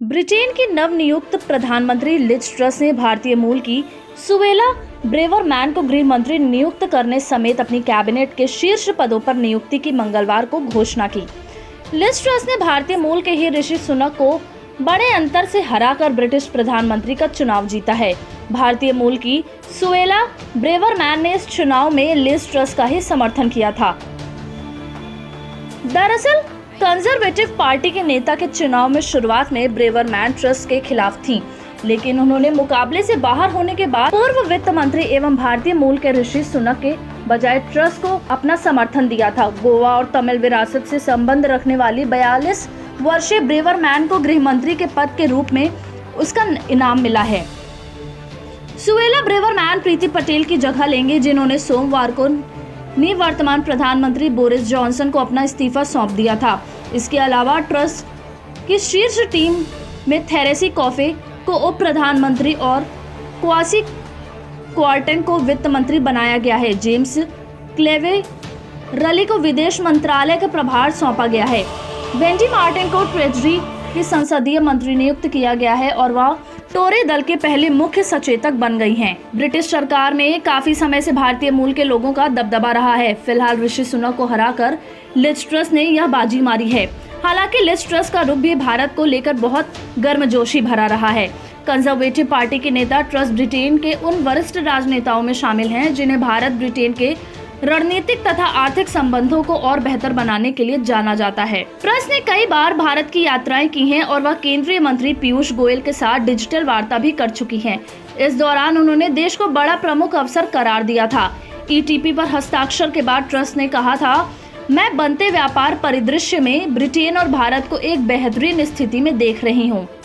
Britain की नवनियुक्त प्रधानमंत्री लिज ट्रस ने भारतीय मूल की सुएला ब्रेवरमैन को गृह मंत्री नियुक्त करने समेत अपनी कैबिनेट के शीर्ष पदों पर नियुक्ति की मंगलवार को घोषणा की। लिज ट्रस ने भारतीय मूल के ही ऋषि सुनक को बड़े अंतर से हराकर ब्रिटिश प्रधानमंत्री का चुनाव जीता है। भारतीय मूल की सुएला ब्रेवरमैन ने इस चुनाव में लिज ट्रस का ही समर्थन किया था। दरअसल कंजर्वेटिव पार्टी के नेता के चुनाव में शुरुआत में ब्रेवरमैन ट्रस के खिलाफ थीं, लेकिन उन्होंने मुकाबले से बाहर होने के बाद पूर्व वित्त मंत्री एवं भारतीय मूल के ऋषि सुनक के बजाय ट्रस को अपना समर्थन दिया था। गोवा और तमिल विरासत से संबंध रखने वाली 42 वर्षीय ब्रेवरमैन को गृह मंत्री के पद के रूप में उसका इनाम मिला है। सुएला ब्रेवरमैन प्रीति पटेल की जगह लेंगे, जिन्होंने सोमवार को निवर्तमान प्रधानमंत्री बोरिस जॉनसन को अपना इस्तीफा सौंप दिया था। इसके अलावा ट्रस की शीर्ष टीम में थेरेसी कॉफे को उप प्रधानमंत्री और क्वासी क्वार्टन को वित्त मंत्री बनाया गया है। जेम्स क्लेवेरली को विदेश मंत्रालय का प्रभार सौंपा गया है। वेंडी मार्टिन को ट्रेजरी की संसदीय मंत्री नियुक्त किया गया है और वह टोरी दल के पहले मुख्य सचेतक बन गई हैं। ब्रिटिश सरकार में काफी समय से भारतीय मूल के लोगों का दबदबा रहा है। फिलहाल ऋषि सुनक को हराकर लिज ट्रस ने यह बाजी मारी है। हालांकि लिज ट्रस का रुख भी भारत को लेकर बहुत गर्मजोशी भरा रहा है। कंजर्वेटिव पार्टी के नेता ट्रस ब्रिटेन के उन वरिष्ठ राजनेताओं में शामिल हैं जिन्हें भारत ब्रिटेन के रणनीतिक तथा आर्थिक संबंधों को और बेहतर बनाने के लिए जाना जाता है। ट्रस ने कई बार भारत की यात्राएं की हैं और वह केंद्रीय मंत्री पीयूष गोयल के साथ डिजिटल वार्ता भी कर चुकी हैं। इस दौरान उन्होंने देश को बड़ा प्रमुख अवसर करार दिया था। ईटीपी पर हस्ताक्षर के बाद ट्रस ने कहा था, मैं बनते व्यापार परिदृश्य में ब्रिटेन और भारत को एक बेहतरीन स्थिति में देख रही हूँ।